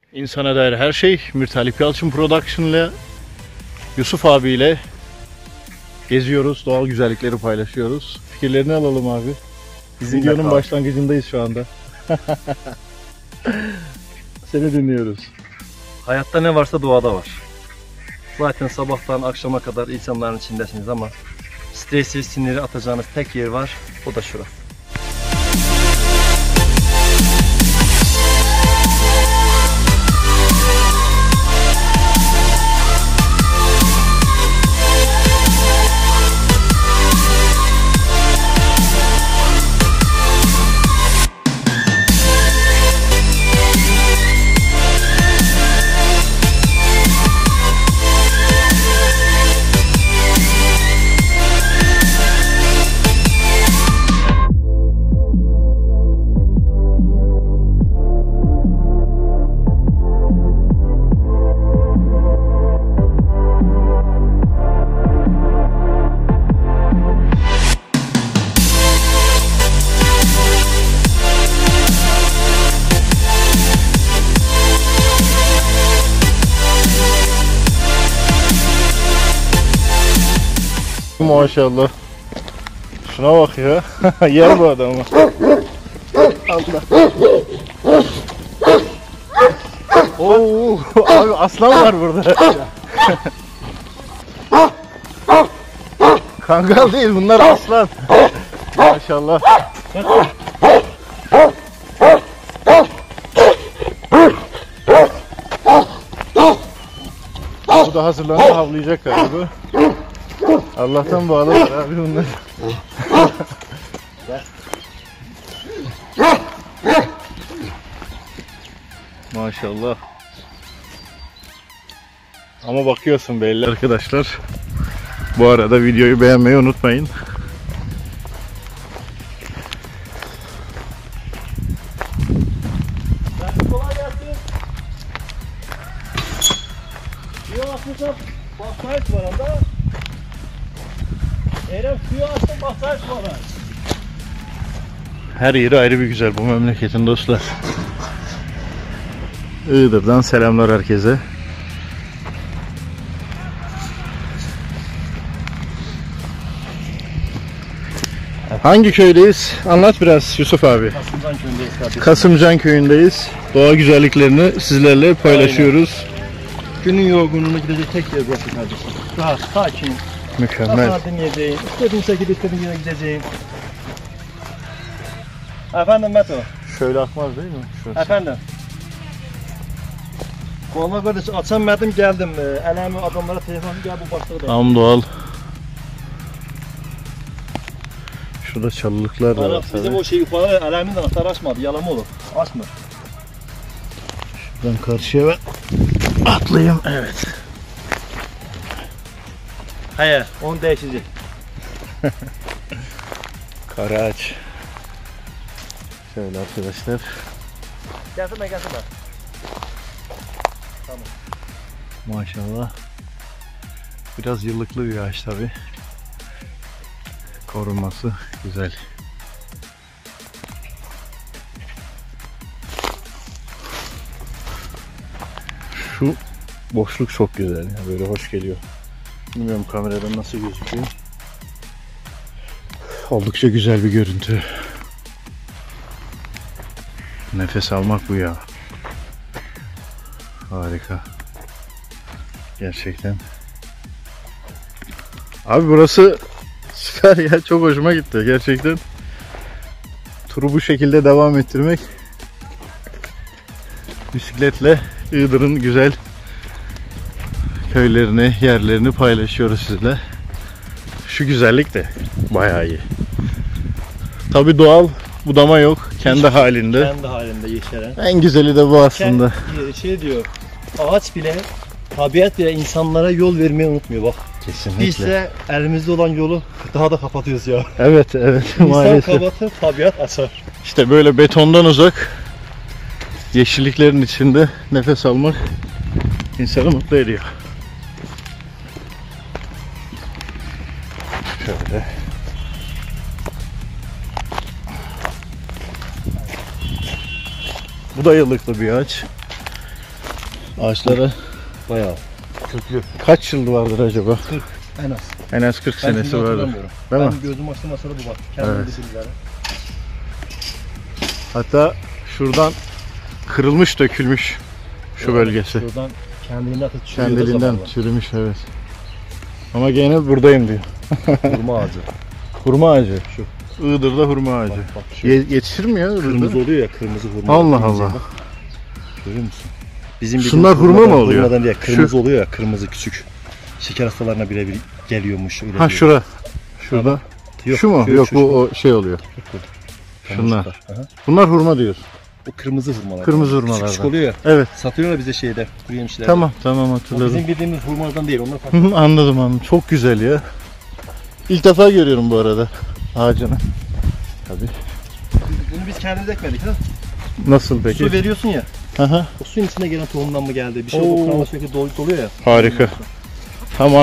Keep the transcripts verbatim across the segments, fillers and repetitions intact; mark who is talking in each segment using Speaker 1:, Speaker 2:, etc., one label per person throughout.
Speaker 1: İnsana dair her şey Mirtalip Yalçın Production ile Yusuf abiyle geziyoruz, doğal güzellikleri paylaşıyoruz. Fikirlerini alalım abi. Biz videonun başlangıcındayız şu anda. Seni dinliyoruz.
Speaker 2: Hayatta ne varsa doğada var. Zaten sabahtan akşama kadar insanların içindesiniz ama stresi, siniri atacağınız tek yer var, o da şurası.
Speaker 1: Maşallah. Şuna bak ya. Yer bu adamı. Allah. Oo, abi aslan var burada. Kangal değil, bunlar aslan. Maşallah. Bu da hazırlandı, havlayacak galiba. Allah'tan bağlılar abi bunlar. Maşallah. Ama bakıyorsun belli arkadaşlar. Bu arada videoyu beğenmeyi unutmayın.
Speaker 2: Kolay gelsin. Suyu atmışım. Basmayız var anda. Eğer suyu açtım basmayız var.
Speaker 1: Her yeri ayrı bir güzel bu memleketin dostlar. Iğdır'dan selamlar herkese. Hangi köydeyiz? Anlat biraz Yusuf abi.
Speaker 2: Kasımcan köyündeyiz kardeşim.
Speaker 1: Kasımcan köyündeyiz. Doğa güzelliklerini sizlerle paylaşıyoruz.
Speaker 2: Aynen. Günün yorgunluğuna gidecek tek yer burası kardeşim. Rahat, sakin.
Speaker 1: Mükemmel.
Speaker 2: Kafanı dinleyeceğim. İstediğin şekilde istediğin yere gideceğim. Efendim Meto.
Speaker 1: Şöyle akmaz değil mi? Şurası.
Speaker 2: Efendim. Vallahi kardeş açamadım geldim. Elemi adamlara telefonu gel bu başlığı da.
Speaker 1: Tam doğal. Şurada çalılıklar da var.
Speaker 2: Bizim o şey yukarı elemin de anahtar açmadı. Yalama olur. Açma.
Speaker 1: Şuradan karşıya ben atlayayım. Evet.
Speaker 2: Hayır. Onu değişecek.
Speaker 1: Karaağaç. Şöyle arkadaşlar.
Speaker 2: Getirme getirme. Tamam.
Speaker 1: Maşallah. Biraz yıllıklı bir ağaç tabi. Korunması güzel. Şu boşluk çok güzel ya, böyle hoş geliyor. Bilmiyorum kameradan nasıl gözüküyor. Oldukça güzel bir görüntü. Nefes almak bu ya. Harika. Gerçekten. Abi burası süper ya, çok hoşuma gitti gerçekten. Turu bu şekilde devam ettirmek. Bisikletle Iğdır'ın güzel köylerini, yerlerini paylaşıyoruz sizle. Şu güzellik de bayağı iyi. Tabii doğal budama yok, kendi halinde.
Speaker 2: Kendi halinde yeşeren.
Speaker 1: En güzeli de bu aslında.
Speaker 2: Kendi, şey diyor, ağaç bile, tabiat bile insanlara yol vermeyi unutmuyor bak.
Speaker 1: Kesinlikle.
Speaker 2: Biz de elimizde olan yolu daha da kapatıyoruz ya.
Speaker 1: Evet, evet.
Speaker 2: İnsan
Speaker 1: maalesef.
Speaker 2: kapatır, tabiat açar.
Speaker 1: İşte böyle betondan uzak, yeşilliklerin içinde nefes almak insanı mutlu ediyor. Şöyle. Bu da yıllıklı bir ağaç. Ağaçlara
Speaker 2: Bayağı köklü.
Speaker 1: kaç yıl vardır acaba?
Speaker 2: kırk en az.
Speaker 1: En az kırk
Speaker 2: Ben
Speaker 1: senesi
Speaker 2: şimdi
Speaker 1: vardır.
Speaker 2: hatırlamıyorum.
Speaker 1: Değil
Speaker 2: ben
Speaker 1: mi?
Speaker 2: gözüm açtım masada bu bak. Kendim
Speaker 1: Evet.
Speaker 2: bilgileri.
Speaker 1: Hatta şuradan kırılmış, dökülmüş şu bölgesi.
Speaker 2: Şuradan kendiliğinden atıp çürüyor da
Speaker 1: Kendiliğinden
Speaker 2: zamanla.
Speaker 1: çürümüş, evet. Ama gene buradayım diyor.
Speaker 2: Hurma ağacı.
Speaker 1: Hurma ağacı.
Speaker 2: Şu.
Speaker 1: Iğdır'da hurma ağacı.
Speaker 2: Bak, bak, şu.
Speaker 1: Ye- yetişir mi ya Iğdır'da?
Speaker 2: Kırmızı oluyor ya, kırmızı hurma.
Speaker 1: Allah
Speaker 2: Kırmızıya
Speaker 1: Allah.
Speaker 2: bak. Görüyor musun? Bizim
Speaker 1: Şunlar
Speaker 2: bildiğimiz
Speaker 1: hurma mı
Speaker 2: hurmadan-
Speaker 1: oluyor?
Speaker 2: Hurmadan değil, kırmızı
Speaker 1: Şu-
Speaker 2: oluyor ya, kırmızı küçük. Şeker hastalarına birebir geliyormuş. Öyle
Speaker 1: Ha
Speaker 2: diyor.
Speaker 1: şura. Şurada.
Speaker 2: Yok,
Speaker 1: şu mu?
Speaker 2: şu-
Speaker 1: Yok
Speaker 2: şu-
Speaker 1: bu o şey oluyor. Şunlar.
Speaker 2: Aha.
Speaker 1: Bunlar hurma diyoruz.
Speaker 2: O kırmızı hurmalar.
Speaker 1: Kırmızı
Speaker 2: Küçük
Speaker 1: hurmalardan.
Speaker 2: küçük oluyor ya.
Speaker 1: Evet.
Speaker 2: Satıyorlar bize şeyde, kuru yemişlerde.
Speaker 1: Tamam tamam
Speaker 2: O
Speaker 1: hatırladım.
Speaker 2: bizim bildiğimiz hurmalardan değil, onlar farklı.
Speaker 1: Hı hı, anladım anladım. Çok güzel ya. İlk defa görüyorum bu arada ağacını. Tabii.
Speaker 2: Bunu biz kendimiz ekmedik ha.
Speaker 1: Nasıl peki?
Speaker 2: Su veriyorsun ya.
Speaker 1: Aha.
Speaker 2: O suyun içine gelen tohumdan mı geldi? Bir şey
Speaker 1: Oo.
Speaker 2: oldu, kanla sürekli dolu doluyor ya.
Speaker 1: Harika. Tamam.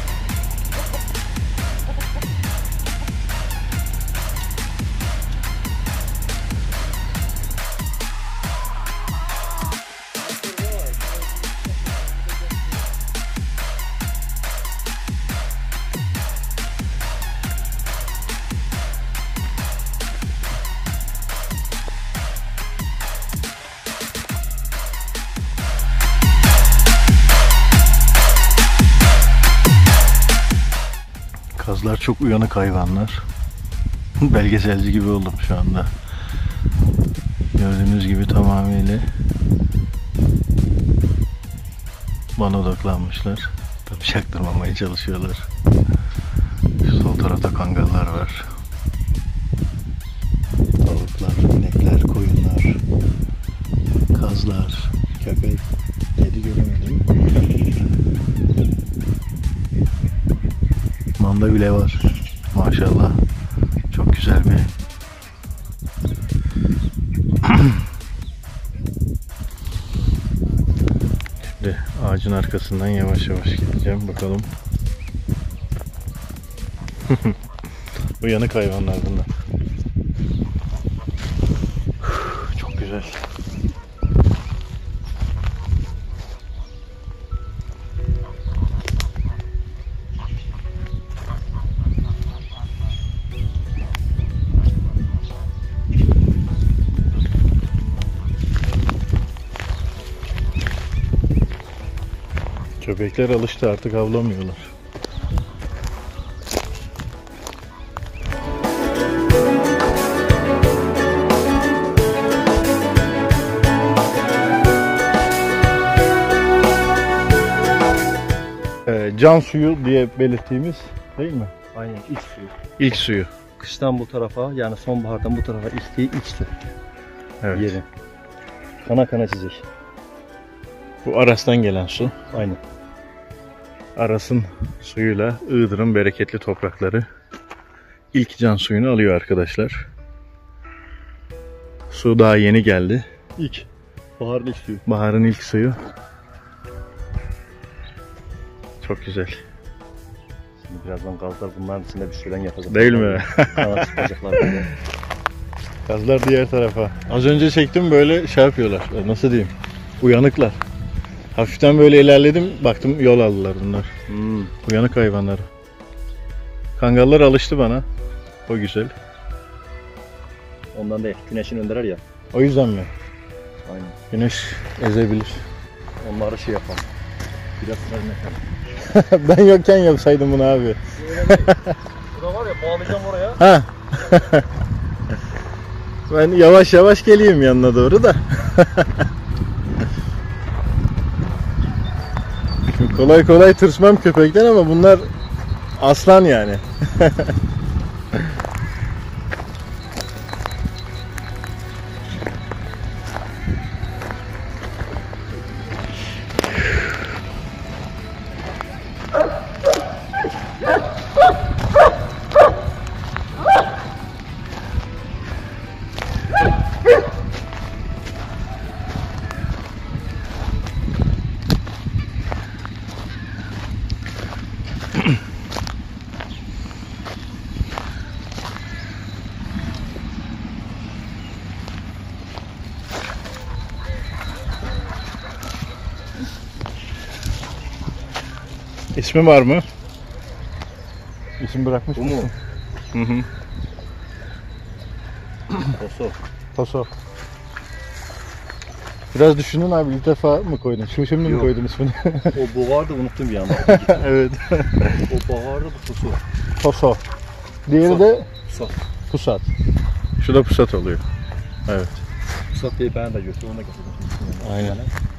Speaker 1: Kazlar çok uyanık hayvanlar. Belgeselci gibi oldum şu anda. Gördüğünüz gibi tamamıyla bana odaklanmışlar. Tabii çaktırmamaya çalışıyorlar. Şu sol tarafta kangallar var. Tavuklar, inekler, koyunlar, kazlar, köpek, kedi göremedim. Manda bile var. Maşallah. Çok güzel bir Şimdi ağacın arkasından yavaş yavaş gideceğim. Bakalım. Uyanık hayvanlar bunlar. Çok güzel. Köpekler alıştı, artık avlamıyorlar. Ee, can suyu diye belirttiğimiz değil mi?
Speaker 2: Aynen, ilk suyu.
Speaker 1: İlk suyu.
Speaker 2: Kıştan bu tarafa, yani sonbahardan bu tarafa içtiği ilk su.
Speaker 1: Evet.
Speaker 2: Yerin. Kana kana çizecek.
Speaker 1: Bu Aras'tan gelen su.
Speaker 2: Aynen.
Speaker 1: Aras'ın suyuyla Iğdır'ın bereketli toprakları ilk can suyunu alıyor arkadaşlar. Su daha yeni geldi.
Speaker 2: İlk. Baharın ilk suyu.
Speaker 1: Baharın ilk suyu. Çok güzel.
Speaker 2: Şimdi birazdan gazlar bunların içinde bir şölen yapacak.
Speaker 1: Değil mi?
Speaker 2: Kanat çıkacaklar böyle.
Speaker 1: Kazlar diğer tarafa. Az önce çektim, böyle şey yapıyorlar. Nasıl diyeyim? Uyanıklar. Hafiften böyle ilerledim. Baktım yol aldılar bunlar.
Speaker 2: Hmm.
Speaker 1: Uyanık hayvanlar. Kangallar alıştı bana. O güzel.
Speaker 2: Ondan değil. Güneşin önderer ya.
Speaker 1: O yüzden mi?
Speaker 2: Aynen.
Speaker 1: Güneş ezebilir.
Speaker 2: Onları şey yapalım. Biraz sırayla yapalım.
Speaker 1: Ben yokken yapsaydım bunu abi.
Speaker 2: Burada var ya, bağlayacağım oraya.
Speaker 1: Ha. Ben yavaş yavaş geleyim yanına doğru da. Şimdi kolay kolay tırsmam köpekten ama bunlar aslan yani. İsmi var mı? İsim bırakmış
Speaker 2: Bu mu?
Speaker 1: mısın? Hı hı.
Speaker 2: Toso.
Speaker 1: Toso. Biraz düşünün abi, ilk defa mı koydun? Şimdi şimdi mi
Speaker 2: Yok.
Speaker 1: koydun ismini?
Speaker 2: O bu vardı, unuttum bir anda.
Speaker 1: Evet.
Speaker 2: O bağırdı, bu Toso.
Speaker 1: Toso. Diğeri
Speaker 2: Pusat.
Speaker 1: de
Speaker 2: Pusat.
Speaker 1: pusat. Şu da pusat oluyor. Evet.
Speaker 2: Pusat diye ben de götürdüm, onu da getirdim.
Speaker 1: Aynen.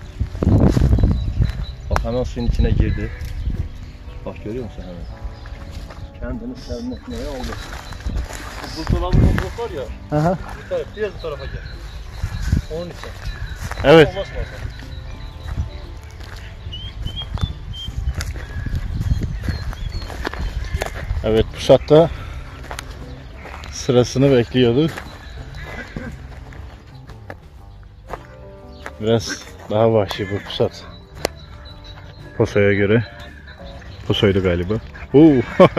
Speaker 2: Bak hemen suyun içine girdi. Bak görüyor musun hemen? Kendini serinletmeye oldu. Bu buzdolabının blok var ya.
Speaker 1: Aha.
Speaker 2: Bu taraf, biraz bu tarafa gel. Onun için.
Speaker 1: Evet.
Speaker 2: Olmaz mı Hasan?
Speaker 1: Evet, pusat da sırasını bekliyordu. Biraz daha vahşi bu pusat. Poso'ya göre. Poso'ydu galiba. Oo.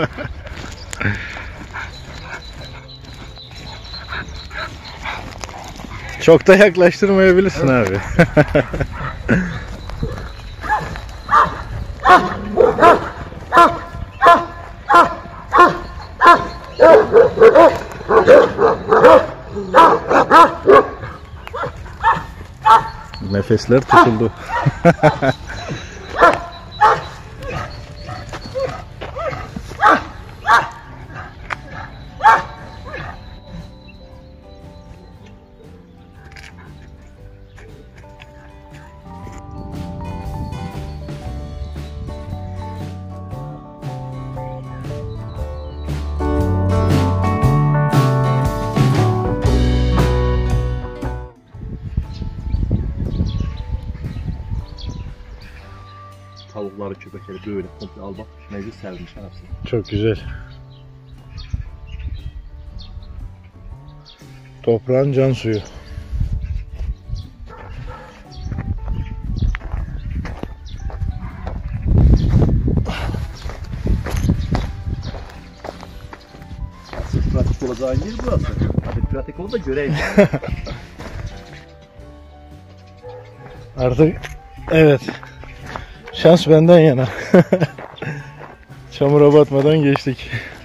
Speaker 1: Çok da yaklaştırmayabilirsin abi. Nefesler tutuldu.
Speaker 2: Tavukları, köpekleri böyle komple al bak. Mevcut sermiş hepsi.
Speaker 1: Çok güzel. Toprağın can suyu.
Speaker 2: Sırf pratik olacağın yer burası. Hadi pratik ol da göreyim.
Speaker 1: Artık evet. Şans benden yana. Çamura batmadan geçtik.